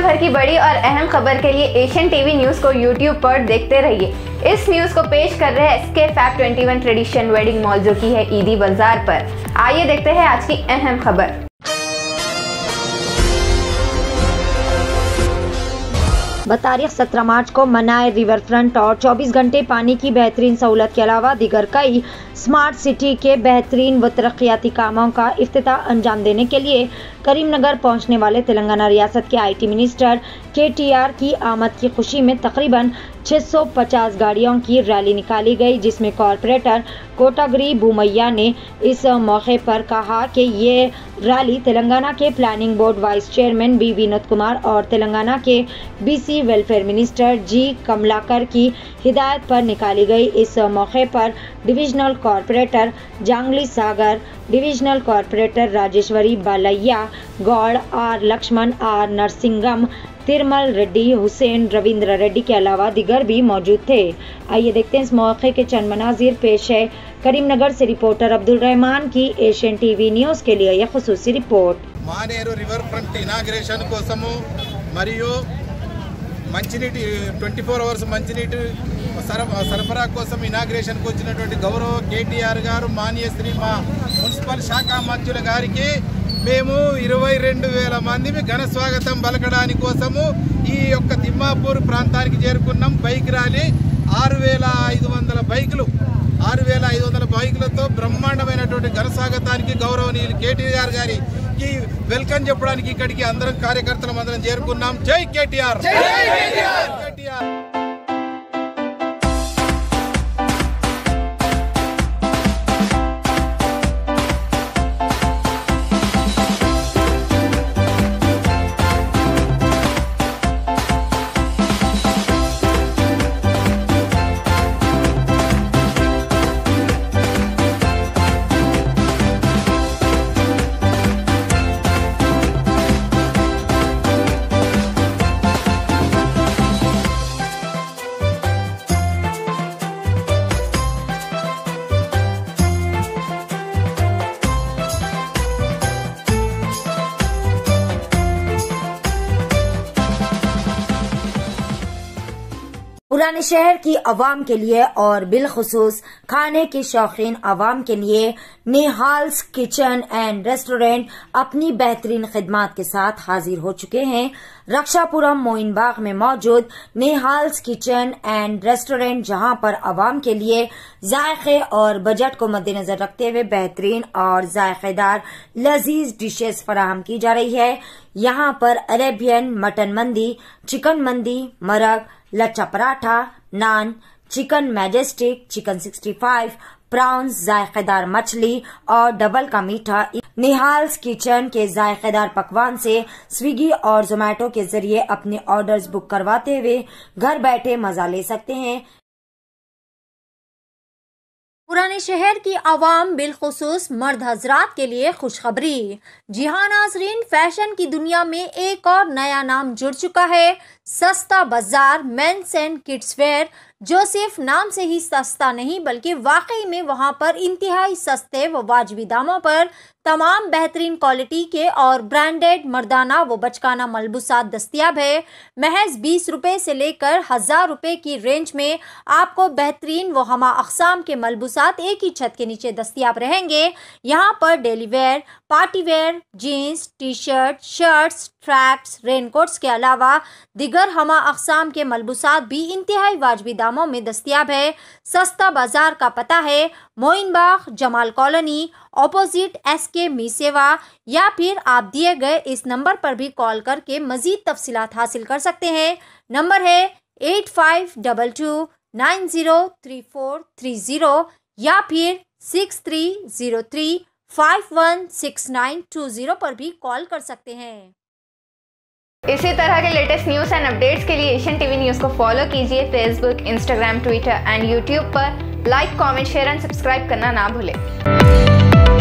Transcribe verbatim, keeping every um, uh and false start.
भर की बड़ी और अहम खबर के लिए एशियन टीवी न्यूज़ को यूट्यूब पर देखते रहिए। इस न्यूज़ को पेश कर रहे हैं SK fab twenty one tradition wedding mall, जो की है ईदी बाजार पर। आइए देखते हैं आज की अहम खबर। बतारीख सत्रह मार्च को मनाए रिवर फ्रंट और चौबीस घंटे पानी की बेहतरीन सहूलत के अलावा दीगर कई स्मार्ट सिटी के बेहतरीन व तरक्याती कामों का इफ्तिताह अंजाम देने के लिए करीमनगर पहुंचने वाले तेलंगाना रियासत के IT minister K T R की आमद की खुशी में तकरीबन छह सौ पचास गाड़ियों की रैली निकाली गई, जिसमें कॉरपोरेटर कोटागिरी भूमैया ने इस मौके पर कहा कि ये रैली तेलंगाना के planning board vice chairman B Vinod Kumar और तेलंगाना के BC welfare minister G Kamalakar की हिदायत पर निकाली गई। इस मौके पर divisional corporator Jangli Sagar, divisional corporator Rajeshwari Balaiah Goud, R Laxman, R Narsingam, Tirmal Reddy, Hussain, Ravindra Reddy के अलावा दिगर भी मौजूद थे। आइए देखते हैं इस मौके के चंद मनाजिर। पेश है करीमनगर से रिपोर्टर अब्दुल रहमान की एशियन टीवी न्यूज़ के लिए यह खुसूसी report. Maneru river front inauguration కోసము మరియు మంచినీటి ట్వంటీ ఫోర్ అవర్స్ మంచినీటి సరఫరా కోసం ఇనాగ్రేషన్కి వచ్చినటువంటి గౌరవ కేటీఆర్ గారు, మాన్యశ్రీ మా మున్సిపల్ శాఖ మంత్రుల గారికి మేము ఇరవై రెండు వేల మంది ఘన స్వాగతం పలకడానికి కోసము ఈ యొక్క తిమ్మాపూర్ ప్రాంతానికి చేరుకున్నాం। బైక్ ర్యాలీ ఆరు వేల ఐదు వందల బైకులు ఆరు వేల ఐదు వందల బైకులతో బ్రహ్మాండమైనటువంటి ఘన స్వాగతానికి గౌరవనీయులు కేటీఆర్ గారికి వెల్కమ్ చెప్పడానికి ఇక్కడికి అందరం కార్యకర్తలు అందరం చేరుకున్నాం। జై కేటీఆర్, జై కేటీఆర్। पुराने शहर की आवाम के लिए और बिलखुसूस खाने के शौकीन आवाम के लिए निहाल्स किचन एंड रेस्टोरेंट अपनी बेहतरीन खिदमात के साथ हाजिर हो चुके हैं। रक्षापुरम मोइनबाग में मौजूद निहाल्स किचन एंड रेस्टोरेंट, जहां पर आवाम के लिए जायके और बजट को मद्देनजर रखते हुए बेहतरीन और जायकेदार लजीज डिशेस फराहम की जा रही है। यहां पर Arabian mutton mandi, chicken mandi, marag, lachha paratha, naan, chicken majestic, chicken sixty five, prawns, जायकेदार मछली और डबल का मीठा। निहाल्स किचन के जायकेदार पकवान से स्विगी और जोमेटो के जरिए अपने ऑर्डर्स बुक करवाते हुए घर बैठे मजा ले सकते हैं। पुराने शहर की आवाम बिलखुसूस मर्द हजरात के लिए खुशखबरी। जी हाँ नाजरीन, फैशन की दुनिया में एक और नया नाम जुड़ चुका है, सस्ता बाजार मेंस एंड किड्स वेयर, जो सिर्फ नाम से ही सस्ता नहीं बल्कि वाकई में वहां पर इंतहाई सस्ते व वाजबी दामों पर तमाम बेहतरीन क्वालिटी के और ब्रांडेड मर्दाना व बचकाना मलबूसात दस्तियाब है। महज बीस रुपए से लेकर हजार रुपए की रेंज में आपको बेहतरीन व हमा अक़साम के मलबूसात एक ही छत के नीचे दस्तियाब रहेंगे। यहाँ पर daily wear, party wear, jeans, T shirt, shirts, tracks, raincoats के अलावा दिगर हमा अक़साम के मलबूसात भी इंतहाई वाजबी दामों में दस्तियाब है। सस्ता बाजार का पता है Moinbagh Jamal colony opposite S K Mee सेवा, या फिर आप दिए गए इस नंबर पर भी कॉल करके मजीद तफसीलात हासिल कर सकते हैं। नंबर है eight five double two nine zero three four three zero या फिर six three zero three five one six nine two zero पर भी कॉल कर सकते हैं। इसी तरह के लेटेस्ट न्यूज़ एंड अपडेट्स के लिए एशियन टीवी न्यूज़ को फॉलो कीजिए Facebook, Instagram, Twitter and YouTube पर। Like, comment, share and subscribe करना ना भूलें।